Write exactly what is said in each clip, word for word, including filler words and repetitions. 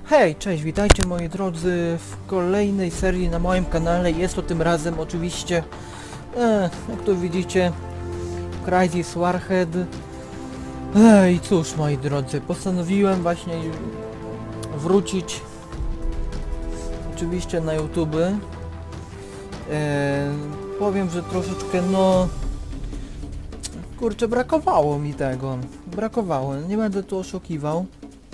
Hej, cześć, witajcie moi drodzy w kolejnej serii na moim kanale. Jest to tym razem oczywiście, e, jak tu widzicie, Crysis Warhead. Ej, cóż moi drodzy, postanowiłem właśnie wrócić oczywiście na YouTube. E, powiem, że troszeczkę no... Kurczę, brakowało mi tego. Brakowało, nie będę tu oszukiwał.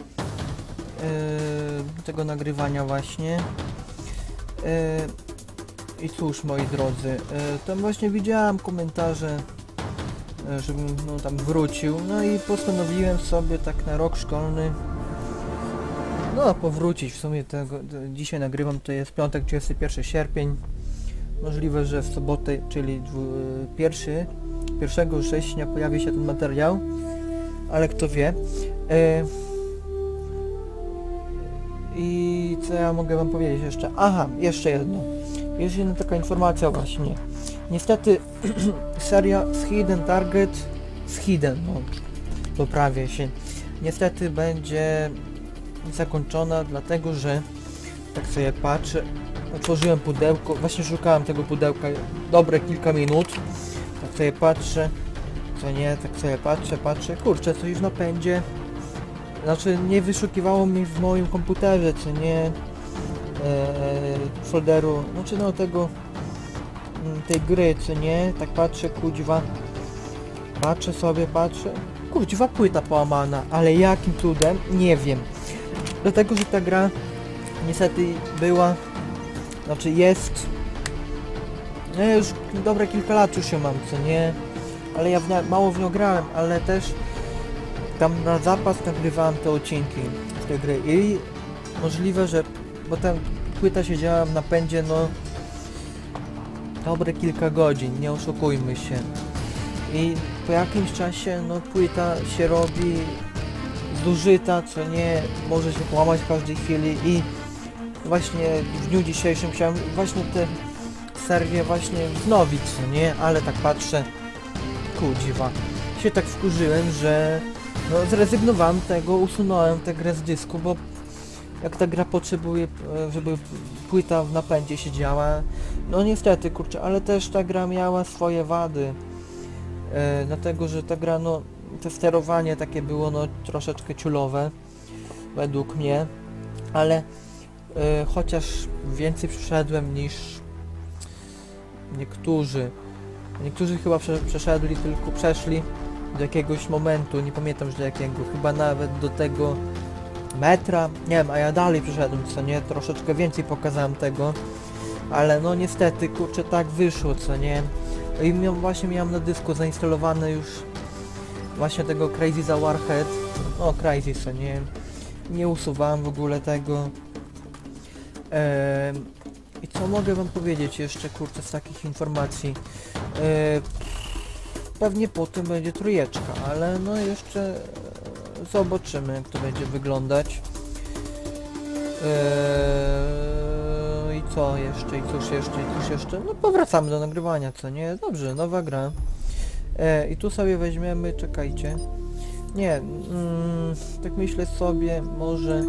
Yy, tego nagrywania właśnie. Yy, I cóż moi drodzy, yy, tam właśnie widziałem komentarze, yy, żebym no, tam wrócił, no i postanowiłem sobie tak na rok szkolny no powrócić. W sumie tego, to dzisiaj nagrywam, to jest piątek, dwudziesty pierwszy sierpień. Możliwe, że w sobotę, czyli pierwszego września pojawi się ten materiał, ale kto wie. Yy, I co ja mogę wam powiedzieć jeszcze? Aha, jeszcze jedno. Jest jedna taka informacja właśnie. Niestety seria z Hidden Target, z Hidden, no, poprawię się. Niestety będzie zakończona, dlatego że tak sobie patrzę, otworzyłem pudełko, właśnie szukałem tego pudełka dobre kilka minut. Tak sobie patrzę, co nie, tak sobie patrzę, patrzę, kurczę, coś w napędzie. Znaczy nie wyszukiwało mi w moim komputerze, czy nie e, folderu, znaczy no tego tej gry, czy nie, tak patrzę, kuźwa, patrzę sobie, patrzę, kuźwa, płyta połamana, ale jakim cudem, nie wiem, dlatego, że ta gra niestety była, znaczy jest, no ja już dobre kilka lat już ją mam, co nie, ale ja w nie, mało w nią grałem, ale też tam na zapas nagrywałem te odcinki z tej gry i możliwe, że bo tam płyta siedziała w napędzie no dobre kilka godzin, nie oszukujmy się, i po jakimś czasie no płyta się robi zużyta, co nie, może się połamać w każdej chwili i właśnie w dniu dzisiejszym chciałem właśnie tę serię właśnie wznowić, co nie, ale tak patrzę, kudziwa, się tak wkurzyłem, że no zrezygnowałem tego, usunąłem tę grę z dysku, bo jak ta gra potrzebuje, żeby płyta w napędzie siedziała, no niestety, kurczę, ale też ta gra miała swoje wady, e, dlatego, że ta gra, no, to sterowanie takie było, no, troszeczkę ciulowe, według mnie, ale e, chociaż więcej przeszedłem niż niektórzy, niektórzy chyba prze, przeszedli, tylko przeszli do jakiegoś momentu, nie pamiętam już do jakiego, chyba nawet do tego metra, nie wiem, a ja dalej przeszedłem, co nie, troszeczkę więcej pokazałem tego, ale no niestety, kurczę, tak wyszło, co nie, i miał, właśnie miałem na dysku zainstalowane już właśnie tego Crysis Warhead, o Crysis, co nie, nie usuwałem w ogóle tego. eee, i co mogę wam powiedzieć jeszcze, kurczę, z takich informacji? eee, Pewnie potem będzie trójeczka, ale no jeszcze zobaczymy, jak to będzie wyglądać. Eee, I co jeszcze, i cóż jeszcze, i cóż jeszcze? No powracamy do nagrywania, co nie? Dobrze, nowa gra. Eee, I tu sobie weźmiemy, czekajcie. Nie, mm, tak myślę sobie, może...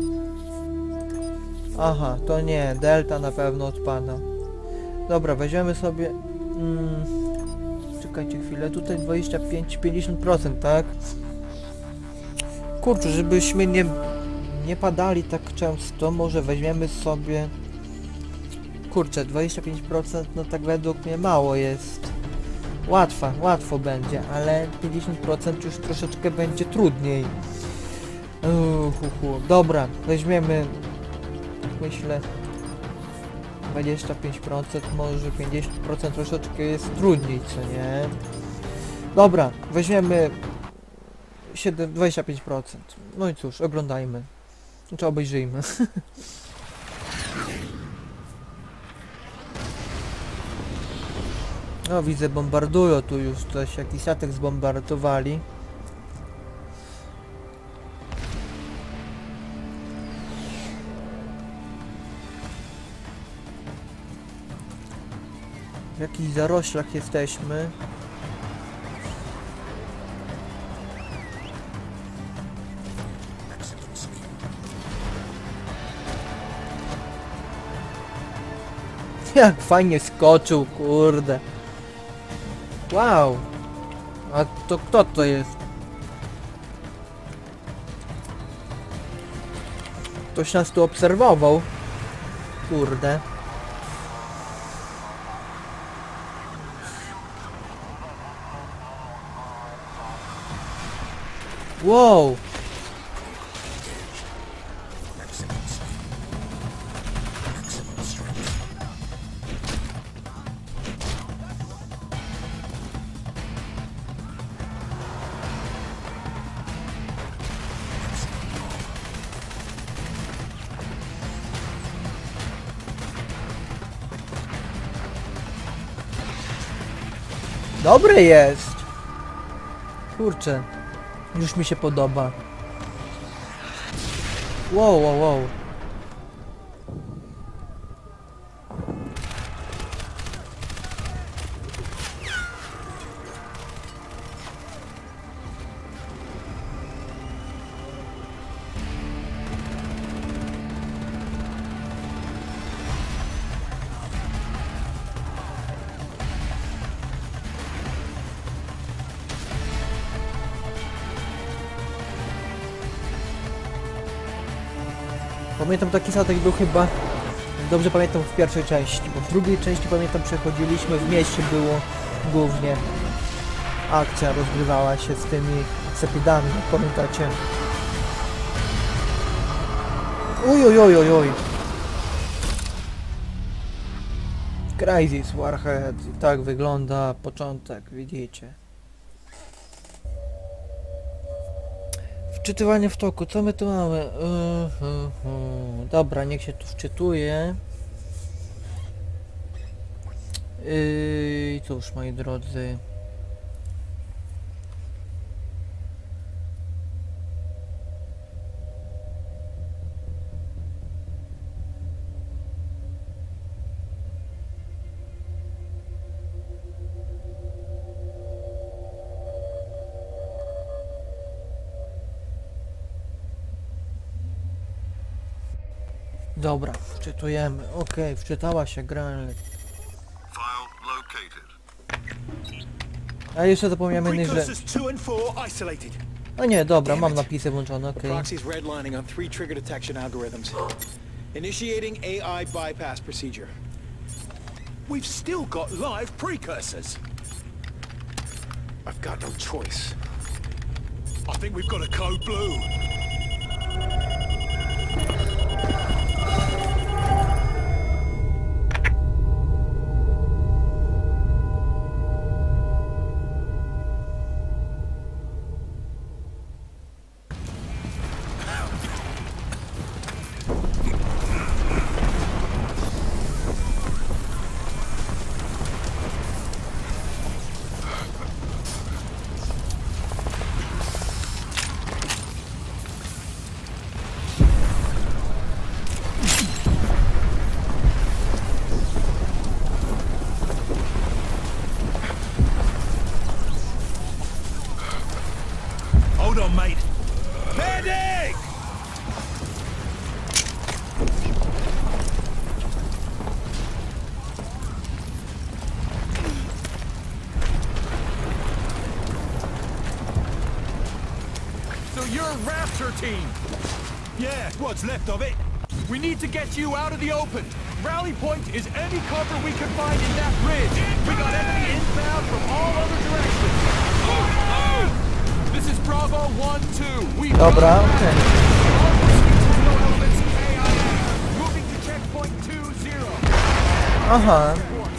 Aha, to nie, Delta na pewno odpada. Dobra, weźmiemy sobie... Mm, czekajcie chwilę, tutaj dwadzieścia pięć do pięćdziesięciu procent, tak? Kurczę, żebyśmy nie, nie padali tak często, może weźmiemy sobie... Kurczę, dwadzieścia pięć procent, no tak według mnie mało jest. Łatwa, łatwo będzie, ale pięćdziesiąt procent już troszeczkę będzie trudniej. Uhuhu. Dobra, weźmiemy, myślę, dwadzieścia pięć procent, może pięćdziesiąt procent troszeczkę jest trudniej, co nie? Dobra, weźmiemy siedem, dwadzieścia pięć procent. No i cóż, oglądajmy. Czy obejrzyjmy. No widzę, bombardują tu już coś, jakiś statek zbombardowali. W jakichś zaroślach jesteśmy. Jak fajnie skoczył, kurde. Wow. A to kto to jest? Ktoś nas tu obserwował. Kurde. Wow. Dobry jest. Kurczę. Już mi się podoba. Wow, wow, wow. Pamiętam, taki statek był chyba, jak dobrze pamiętam, w pierwszej części, bo w drugiej części pamiętam, przechodziliśmy, w mieście było głównie. Akcja rozgrywała się z tymi sepidami, pamiętacie? Uj, uj, uj, uj, uj. Crysis Warhead, i tak wygląda początek, widzicie. Wczytywanie w toku, co my tu mamy? Uh, uh, uh. Dobra, niech się tu wczytuje. I cóż, moi drodzy. Dobra, wczytujemy. Okej, okay, wczytała się gra. A jeszcze zapomniałem, że... No nie, dobra, mam napisy włączone, okej. Okay. Initiating A I bypass procedure. We've still got live precursors. I've got no choice. I think we've got a code blue. Hold on, mate. Medic! So you're a Raptor team? Yeah, what's left of it. We need to get you out of the open. Rally point is any cover we can find in that ridge. We got enemy inbound from all other directions. Oh, oh! This is Bravo one two. We Dobra, okej. Moving to checkpoint two zero. Aha.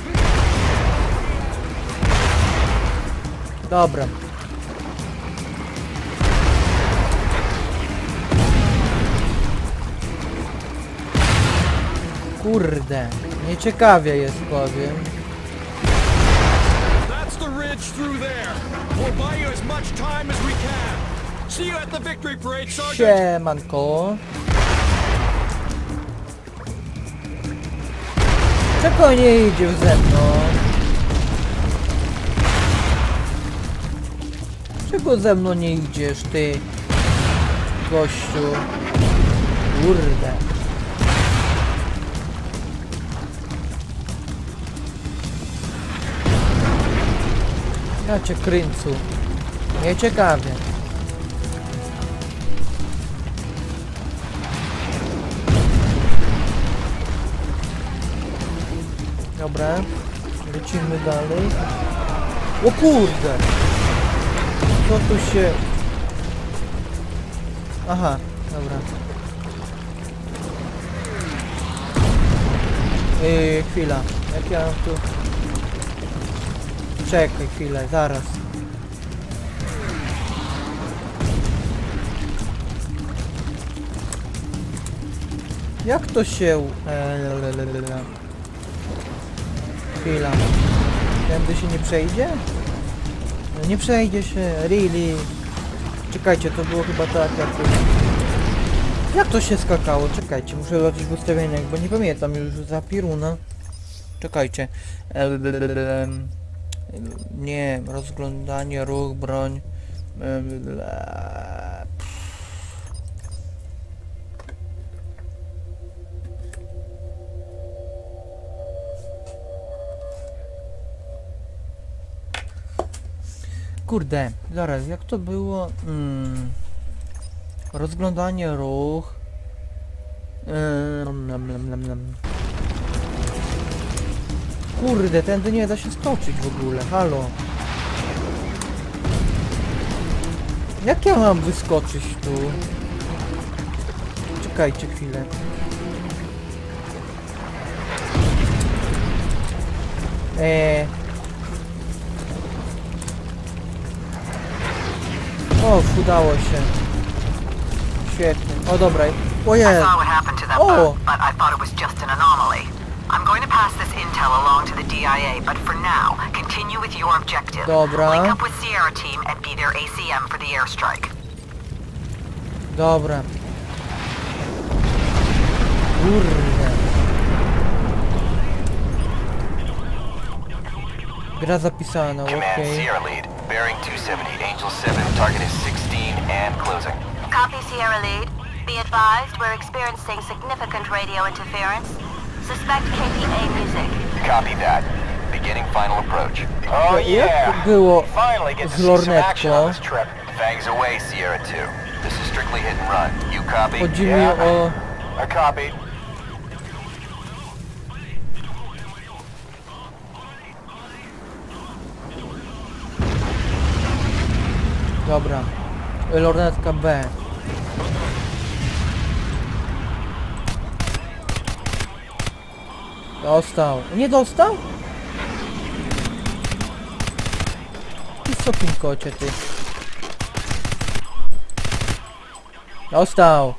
Dobra. Kurde, nieciekawie jest, powiem. That's the ridge through there. We'll buy you as much time as we can. See you at the victory parade, Sergeant. Siemanko. Czego nie idziesz ze mną? Czego ze mną nie idziesz, ty gościu? Kurde. Ja cię kręcu. Nie ciekawie. Dobra. Lecimy dalej. O kurde! Co tu się... Aha, dobra. Yy, chwila. Jak ja mam tu... Czekaj chwilę, zaraz. Jak to się... Eee, chwila. Tędy się nie przejdzie? No nie przejdzie się, really. Czekajcie, to było chyba tak jak... Jak to się skakało? Czekajcie, muszę zobaczyć w ustawieniach, bo nie pamiętam już za piruna. Czekajcie. Eee, nie, rozglądanie, ruch, broń. Eee, Kurde, zaraz, jak to było? Hmm. Rozglądanie, ruch. Ehm, nam, nam, nam, nam. Kurde, tędy nie da się skoczyć w ogóle, halo. Jak ja mam wyskoczyć tu? Czekajcie chwilę. Eee. O, udało się. Świetnie. O, dobra. O I jest. saw what happened to that Oh. boat, but I thought it was just an anomaly. I'm going to pass this intel along to the D I A, but for now, continue with your objective. Dobra. Link up with Sierra Team and be their A C M for the airstrike. Dobra. Kurde. Gra zapisana, okej. Command Sierra Lead, bearing two seventy, Angel seven, target is sixteen and closing. Copy, Sierra Lead. Be advised, we're experiencing significant radio interference. Suspect K P A music. Copy that. Beginning final approach. To jak było Finally get to z see some action on lornetką? this trip. Fangs away, Sierra two. This is strictly hit and run. You copy? Chodzi mi o... I copied. Dobra. Lornetka B. Dostał. Nie dostał? Ty sokim kocie, ty. Dostał.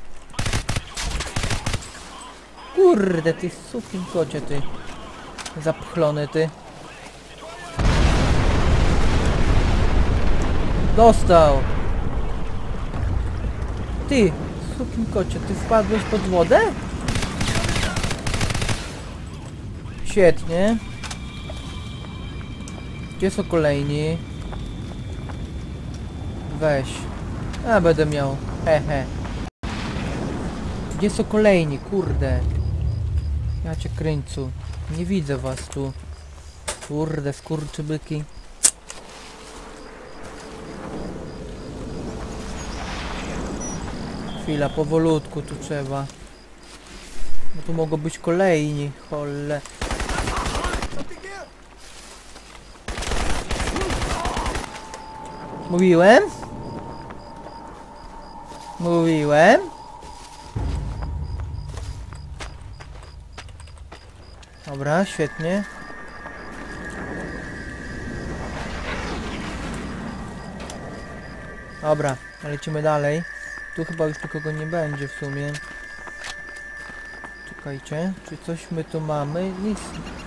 Kurde, ty sukin kocie, ty. Zapchlony, ty. Dostał. Ty, sukin kocie, ty wpadłeś pod wodę? Świetnie. Gdzie są kolejni? Weź. A, będę miał. Hehe. Gdzie są kolejni? Kurde. Ja cię kręcu. Nie widzę was tu. Kurde, skurczybyki. Chwila, powolutku tu trzeba. No tu mogą być kolejni. Cholle. Mówiłem? Mówiłem? Dobra, świetnie. Dobra, lecimy dalej. Tu chyba już nikogo nie będzie w sumie. Czekajcie, czy coś my tu mamy? Nic.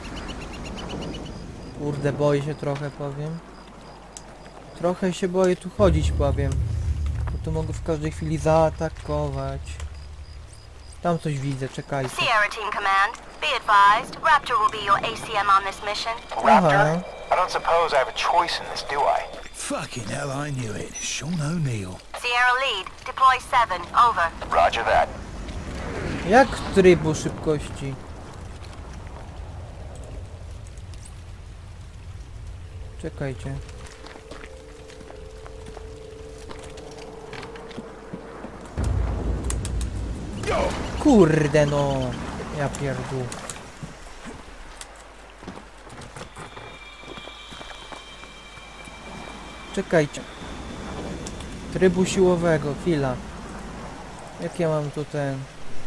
Kurde, boję się trochę, powiem. Trochę się boję tu chodzić, powiem. Bo tu mogę w każdej chwili zaatakować. Tam coś widzę, czekajcie. Sierra Team Command, be advised, Raptor will be your A C M on this mission. Raptor? Aha. I don't suppose I have a choice in this, do I? Fucking hell, I knew it. Sean O'Neill. Sierra Lead, deploy seven, over. Roger that. Jak trybu szybkości? Czekajcie. kurde no. Ja pierdolę. Czekajcie. Trybu siłowego, chwila. Jak ja mam tu ten...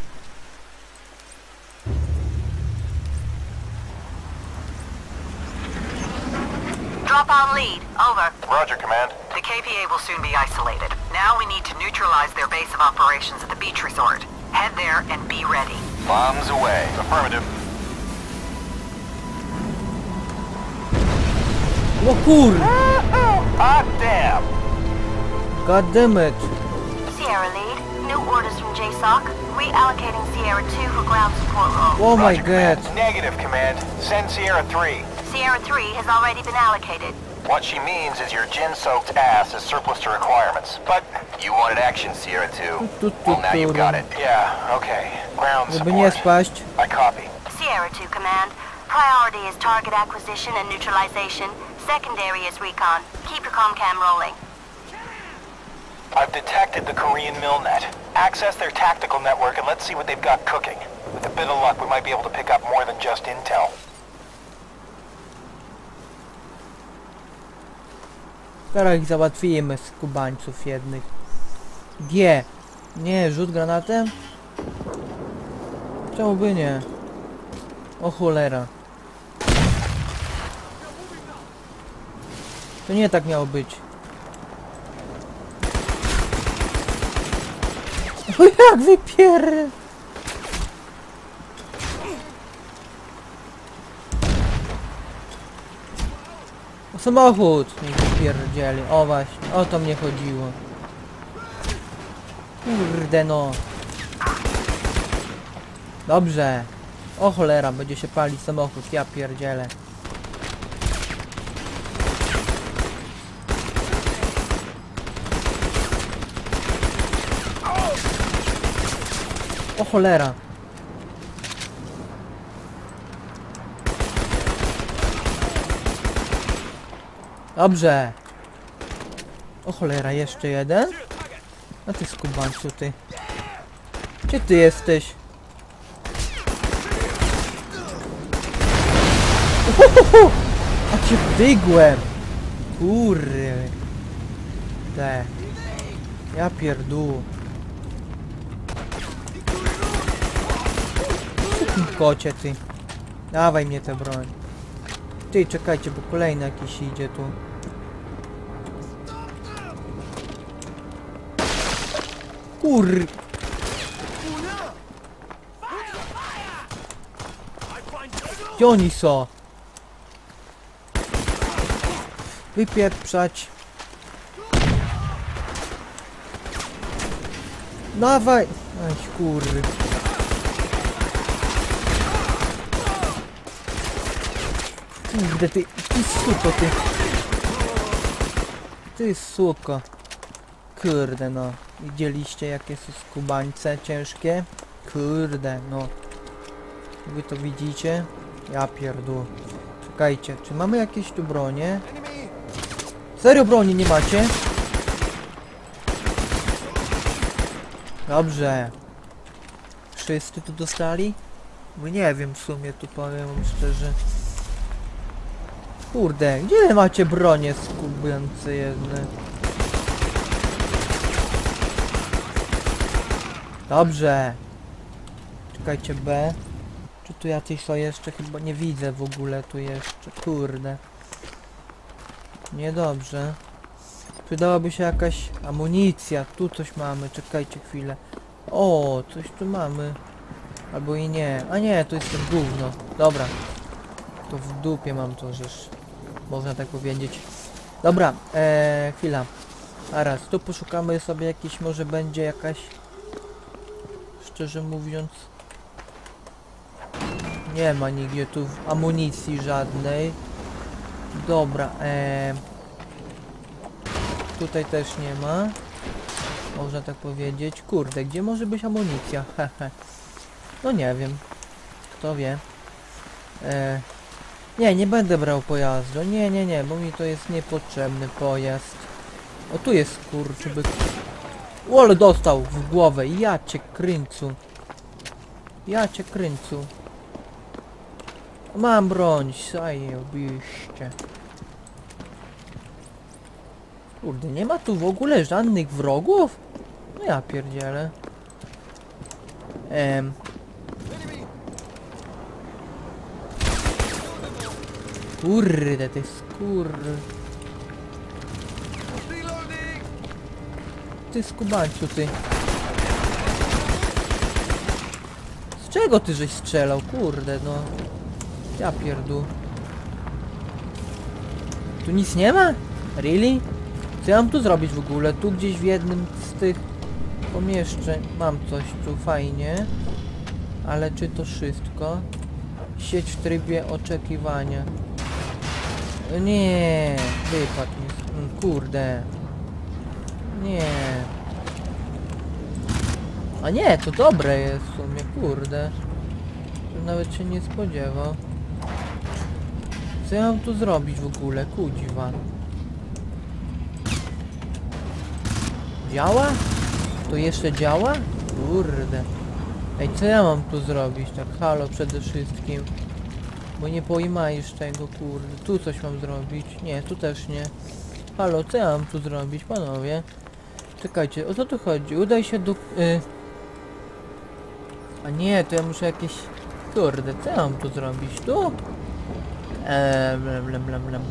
Drop on lead. Over. Roger, Command. The K P A will soon be isolated. Now we need to neutralize their base of operations at the beach resort. Head there and be ready. Bombs away. Affirmative. O kur... Hot damn! God damn it. Sierra Lead, new orders from J SOC. Reallocating Sierra two for ground support role. Oh my Roger, god. Command. Negative, Command. Send Sierra three. Sierra three has already been allocated. What she means is your gin-soaked ass is surplus to requirements. But you wanted action, Sierra two. Tu, tu, tu, Well, now you've got tu. it. Yeah, okay. Ground Żeby nie support. spaść. I copy. Sierra two Command. Priority is target acquisition and neutralization. Secondary is recon. Keep your comcam rolling. I've detected the Korean Milnet. Access their tactical network and let's see what they've got cooking. With a bit of luck, we might be able to pick up more than just intel. Teraz ich załatwimy z kubańców jednych. G. Nie, rzut granatem? Czemu by nie? O cholera. To nie tak miało być. O jak wypier... O samochód! Nie wypierdzieli. O właśnie, o to mnie chodziło. Kurde no. Dobrze. O cholera, będzie się palić samochód, ja pierdzielę. O cholera. Dobrze. O cholera, jeszcze jeden? A ty skubańcu, ty. Gdzie ty jesteś? Uhuhu! A cię dygłem! Kurry. Te. Ja pierdół. Kocie ty. Dawaj mnie tę broń. Ty, czekajcie, bo kolejny jakiś idzie tu. Kur... Gdzie oni są? Wypieprzać. Dawaj! Aj, kurry. Kurde ty, ty suko ty. Ty suko. Kurde no. Widzieliście jakie są skubańce ciężkie? Kurde no. Wy to widzicie? Ja pierdolę. Czekajcie, czy mamy jakieś tu bronie? Serio broni nie macie? Dobrze. Wszyscy tu dostali? Bo nie wiem w sumie, tu powiem wam szczerze. Kurde, gdzie macie bronie skubiące jedne? Dobrze. Czekajcie, B. Czy tu jacyś są jeszcze? Chyba nie widzę w ogóle tu jeszcze. Kurde. Niedobrze. Przydałaby się jakaś amunicja. Tu coś mamy. Czekajcie chwilę. O, coś tu mamy. Albo i nie. A nie, to jest ten gówno. Dobra. To w dupie mam to, żeż można tak powiedzieć. Dobra, ee, chwila. Zaraz, tu poszukamy sobie jakiś, może będzie jakaś... Szczerze mówiąc... Nie ma nigdzie tu amunicji żadnej. Dobra, ee... tutaj też nie ma. Można tak powiedzieć. Kurde, gdzie może być amunicja? Hehe. No nie wiem. Kto wie. E... Nie, nie będę brał pojazdu. Nie, nie, nie, bo mi to jest niepotrzebny pojazd. O, tu jest skurczybyk. O, ale dostał w głowę. Ja cię kręcu. Ja cię kręcu. Mam broń, zajebiście. Kurde, nie ma tu w ogóle żadnych wrogów? No ja pierdzielę. Em. Kurde, ty skur... Ty skubańcu, ty. Z czego ty żeś strzelał? Kurde, no. Ja pierdół. Tu nic nie ma? Really? Co ja mam tu zrobić w ogóle? Tu gdzieś w jednym z tych pomieszczeń mam coś tu fajnie. Ale czy to wszystko? Sieć w trybie oczekiwania. Nie, wypadł mi. Kurde. Nie. A nie, to dobre jest w sumie, kurde. Nawet się nie spodziewał. Co ja mam tu zrobić w ogóle? Kudziwa. Działa? To jeszcze działa? Kurde. Ej, co ja mam tu zrobić? Tak, halo przede wszystkim. Bo nie pojmajesz tego, kurde. Tu coś mam zrobić. Nie, tu też nie. Halo, co ja mam tu zrobić, panowie? Czekajcie, o co tu chodzi? Udaj się do... Y... A nie, to ja muszę jakieś... Kurde, co ja mam tu zrobić? Tu? Eee, blem, blem, blem, blem.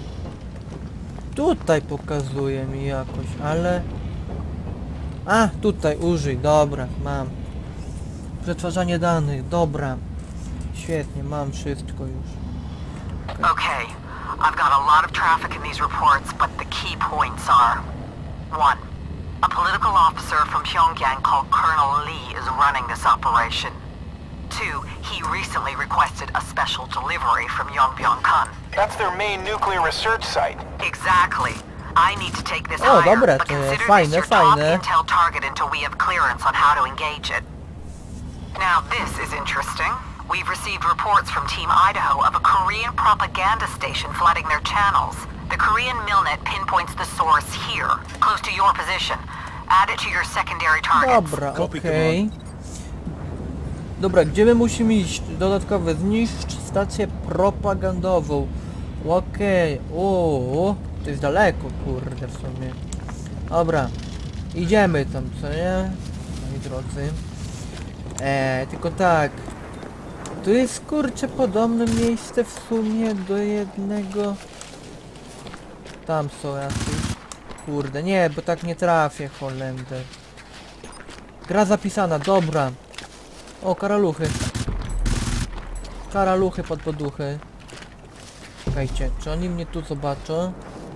Tutaj pokazuje mi jakoś, ale... A, tutaj użyj, dobra, mam. Przetwarzanie danych, dobra. Świetnie, mam wszystko już. Okay, I've got a lot of traffic in these reports, but the key points are... One, a political officer from Pyongyang called Colonel Lee is running this operation. Two, he recently requested a special delivery from Yongbyon-kun. That's their main nuclear research site. Exactly. I need to take this O, higher, dobre, but to jest consider fajne, this your top fajne. intel target until we have clearance on how to engage it. Now this is interesting. We've received reports from Team Idaho of a Korean propaganda station flooding their channels. The Korean Milnet pinpoints the source here, close to your position. Add it to your secondary targets. Dobra, okej. Dobra, gdzie my musimy iść? Dodatkowe, zniszcz stację propagandową. Okej, o, to jest daleko, kurde, w sumie. Dobra, idziemy tam, co nie? Moi drodzy. Eee, tylko tak. Tu jest, kurczę, podobne miejsce w sumie do jednego... Tam są jakieś... Kurde, nie, bo tak nie trafię, Holender. Gra zapisana, dobra. O, karaluchy. Karaluchy pod poduchy. Czekajcie, czy oni mnie tu zobaczą?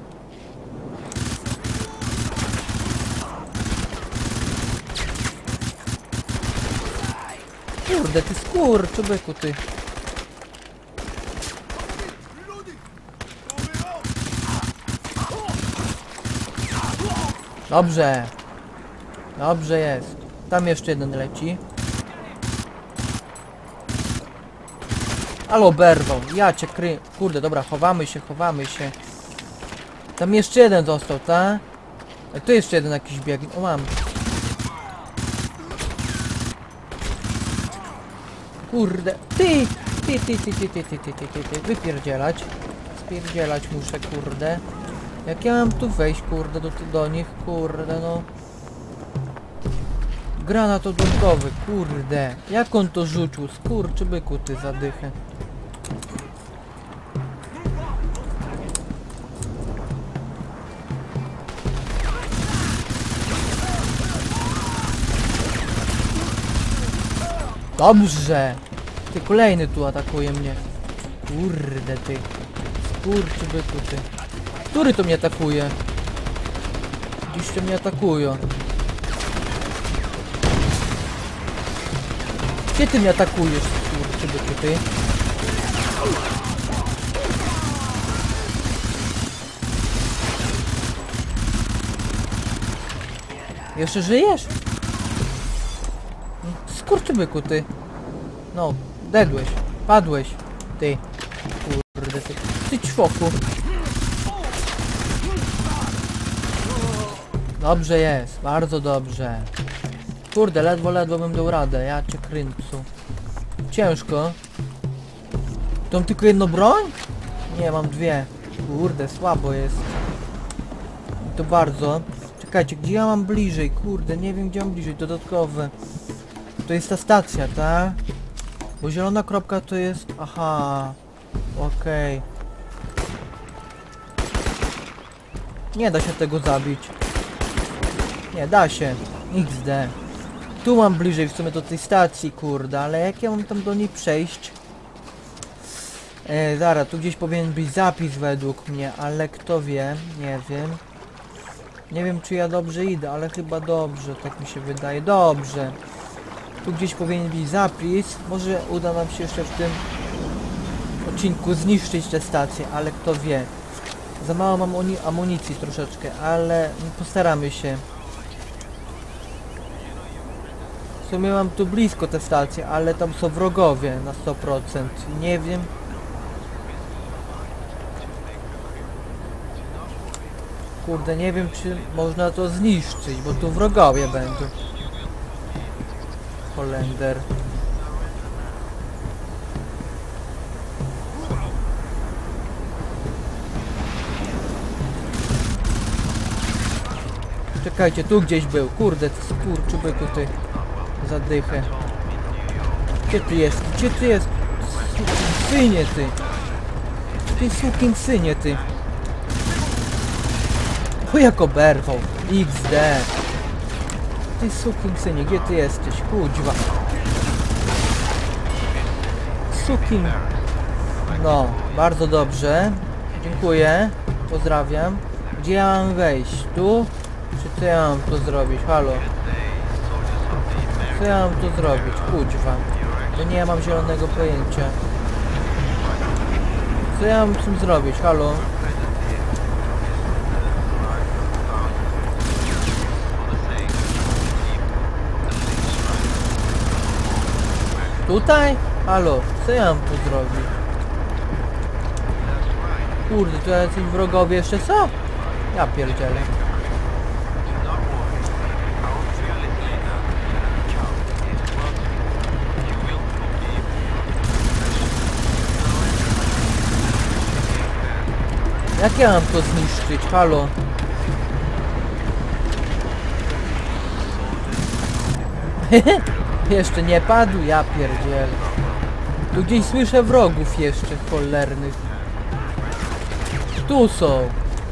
Kurde, ty skurcz, byku, ty. Dobrze. Dobrze jest. Tam jeszcze jeden leci. Ale oberwał. Ja cię kry... Kurde, dobra, chowamy się, chowamy się. Tam jeszcze jeden został, tak? A tu jeszcze jeden jakiś biegnie. O, mam. Kurde. Ty! Ty, ty, ty, ty, ty, ty, ty, ty, ty, ty. Wypierdzielać. Spierdzielać muszę, kurde. Jak ja mam tu wejść, kurde, do, do nich, kurde, no. Granat odłamkowy, kurde. Jak on to rzucił? Skurczy byku, ty zadychę. Dobrze. Ty, kolejny tu atakuje mnie. Kurde, ty. Skurczy byku, ty. Który to mnie atakuje? Dziś to mnie atakują. Gdzie ty mnie atakujesz, kurczę, byku, ty? Jeszcze żyjesz? Skurczy, byku, ty. No, dedłeś. Padłeś. Ty. Kurde, ty. Ty ćwoku. Dobrze jest, bardzo dobrze. Kurde, ledwo, ledwo bym dał radę, ja cię kręcu. Ciężko. To mam tylko jedną broń? Nie, mam dwie. Kurde, słabo jest. To bardzo. Czekajcie, gdzie ja mam bliżej? Kurde, nie wiem gdzie mam bliżej. Dodatkowe. To jest ta stacja, tak? Bo zielona kropka to jest... Aha. Okej. Okay. Nie da się tego zabić. Nie, da się. iks de. Tu mam bliżej w sumie do tej stacji, kurde, ale jak ja mam tam do niej przejść? E, zaraz, tu gdzieś powinien być zapis według mnie, ale kto wie, nie wiem. Nie wiem czy ja dobrze idę, ale chyba dobrze, tak mi się wydaje. Dobrze. Tu gdzieś powinien być zapis. Może uda nam się jeszcze w tym odcinku zniszczyć tę stację, ale kto wie. Za mało mam amunicji troszeczkę, ale postaramy się. W sumie mam tu blisko tę stację, ale tam są wrogowie na sto procent. Nie wiem. Kurde, nie wiem czy można to zniszczyć, bo tu wrogowie będą. Holender. Czekajcie, tu gdzieś był. Kurde, skurczybyku ty. Zadychę. Gdzie ty jest? Gdzie ty jest? Synie ty. Ty sukin synie ty. O jak oberwał. iks de. Ty sukin synie, gdzie ty jesteś? Kuźwa. Sukin. No, bardzo dobrze. Dziękuję. Pozdrawiam. Gdzie ja mam wejść? Tu? Czy co ja mam tu zrobić? Halo? Co ja mam tu zrobić? Kuźwa. To nie mam zielonego pojęcia. Co ja mam z tym zrobić? Halo? Tutaj? Halo? Co ja mam tu zrobić? Kurde, to jacyś wrogowie jeszcze co? Ja pierdzielę. Jak ja mam to zniszczyć? Halo? Jeszcze nie padł? Ja pierdzielę. Tu gdzieś słyszę wrogów jeszcze cholernych. Tu są.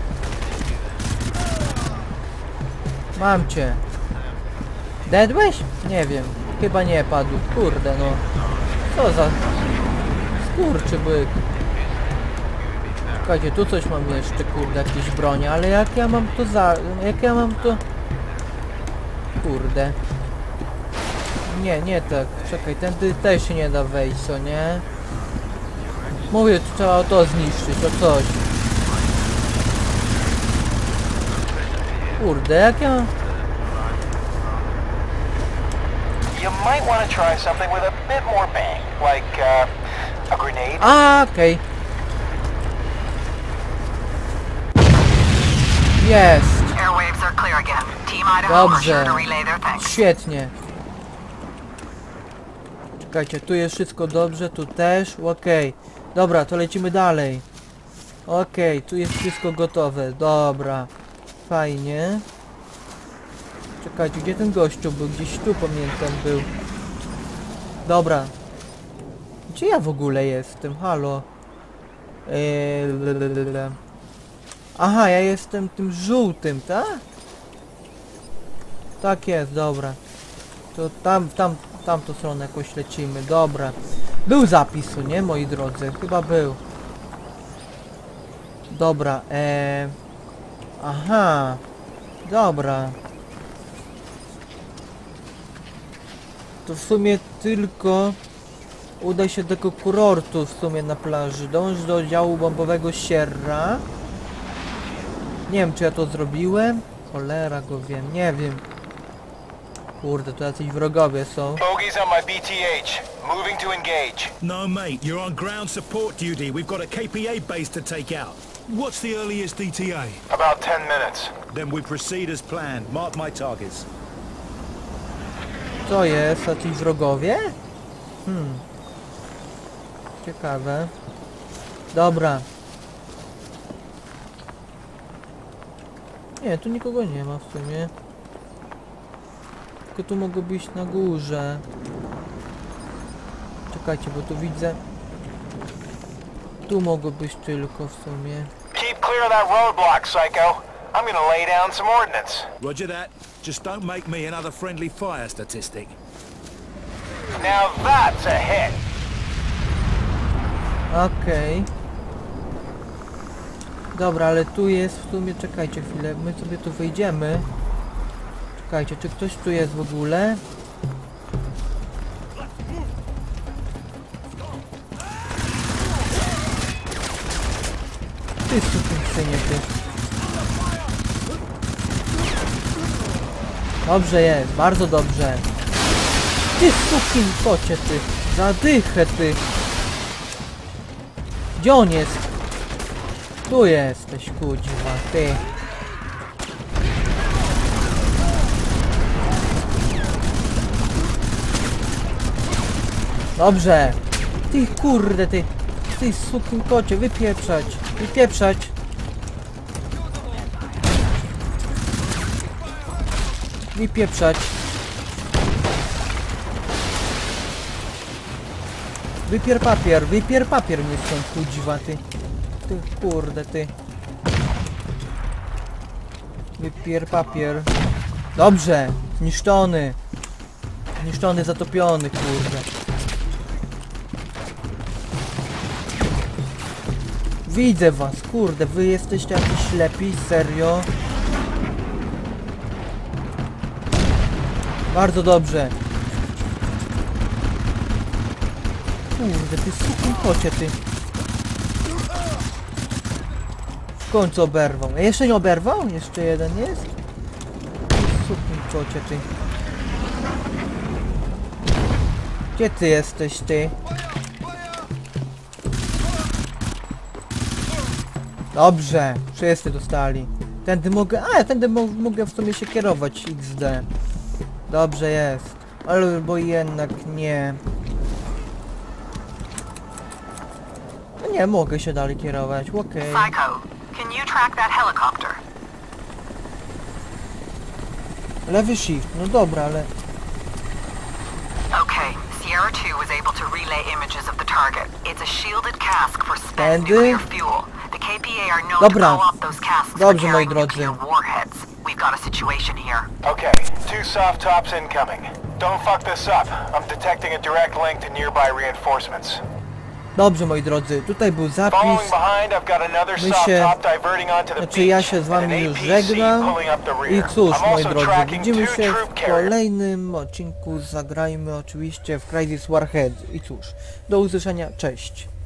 Mam cię. Deadłeś? Nie wiem. Chyba nie padł. Kurde no. Co za... Skurczybyk. Czekajcie, tu coś mam jeszcze, kurde, jakieś bronie, ale jak ja mam to za... Jak ja mam to... Kurde. Nie, nie tak. Czekaj, tędy też się nie da wejść, co nie? Mówię, tu trzeba to zniszczyć, o coś. Kurde, jak ja... You might want to try something with a bit more bang, like uh, a grenade. A, okej. Okay. Jest. Airwaves are clear again. Team Idaho are Dobrze. sure to relay their thanks. Świetnie. Czekajcie, tu jest wszystko dobrze, tu też. Okej. Okay. Dobra, to lecimy dalej. Okej, okay, tu jest wszystko gotowe. Dobra. Fajnie. Czekajcie, gdzie ten gościu był? Gdzieś tu pamiętam był. Dobra. Gdzie ja w ogóle jestem? Halo. Eee, lelelele. Aha, ja jestem tym żółtym, tak? Tak jest, dobra. To tam, tam, tamtą stronę jakoś lecimy, dobra. Był zapisu, nie, moi drodzy? Chyba był. Dobra, eee... Aha. Dobra. To w sumie tylko... Udaj się do tego kurortu w sumie na plaży. Dąż do oddziału bombowego Sierra. Nie wiem czy ja to zrobiłem. Cholera go wiem, nie wiem. Kurde, to jacyś wrogowie są. Bogies on my B T H. Moving to engage. No, mate, you're on ground support duty. We've got a K P A base to take out. What's the earliest E T A? About ten minutes. Then we proceed as planned. Mark my targets. Co jest? Jacyś wrogowie? Hmm. Ciekawe. Dobra. Nie, tu nikogo nie ma w sumie. Tylko tu mogło być na górze. Czekajcie, bo tu widzę. Tu mogło być tylko w sumie. Keep clear of that roadblock, Psycho. I'm gonna lay down some ordnance. Roger that. Just don't make me another friendly fire statistic. Now that's a hit. Okej. Dobra, ale tu jest w sumie, czekajcie chwilę, my sobie tu wejdziemy. Czekajcie, czy ktoś tu jest w ogóle? Ty sukinsynie, ty. Dobrze jest, bardzo dobrze. Ty sukin kocie, ty. Zadychę, ty. Gdzie on jest? Tu jesteś, kudziwa, ty. Dobrze. Ty kurde, ty. Ty sukin kocie, wypieprzać. Wypieprzać. Wypieprzać. Wypier papier, wypier papier nie stąd, kudziwa, ty. Ty kurde, ty. Wypier papier. Dobrze, zniszczony. Zniszczony, zatopiony, kurde. Widzę was, kurde, wy jesteście jakiś ślepi, serio. Bardzo dobrze. Kurde, ty sukin kocie, ty. W końcu oberwał. A jeszcze nie oberwał? Jeszcze jeden jest? Sukin kocie, ty. Gdzie ty jesteś, ty? Dobrze, wszyscy dostali. Tędy mogę... A, tędy mo mogę w sumie się kierować, iks de. Dobrze jest. Ale bo jednak nie. No nie mogę się dalej kierować, okej. Okay. Psycho, can you track that helicopter? Lewy shift, no dobra, ale... Okay, Sierra two was able to relay images of the target. It's a shielded cask for spent Tędy? nuclear fuel. The K P A are known Dobra. to call up those casks for Dobrze, moi carrying drodzy. nuclear warheads. We've got a situation here. Okay, two soft tops incoming. Don't fuck this up. I'm detecting a direct link to nearby reinforcements. Dobrze, moi drodzy, tutaj był zapis. Following behind, I've got another My soft się... top diverting onto the Znaczy ja beach się z and wami an już A P C żegnam. pulling up the I rear. cóż, I'm moi also drodzy, tracking widzimy two się troop w carriers. kolejnym odcinku. Zagrajmy oczywiście w Crisis Warhead. I cóż, do usłyszenia, cześć.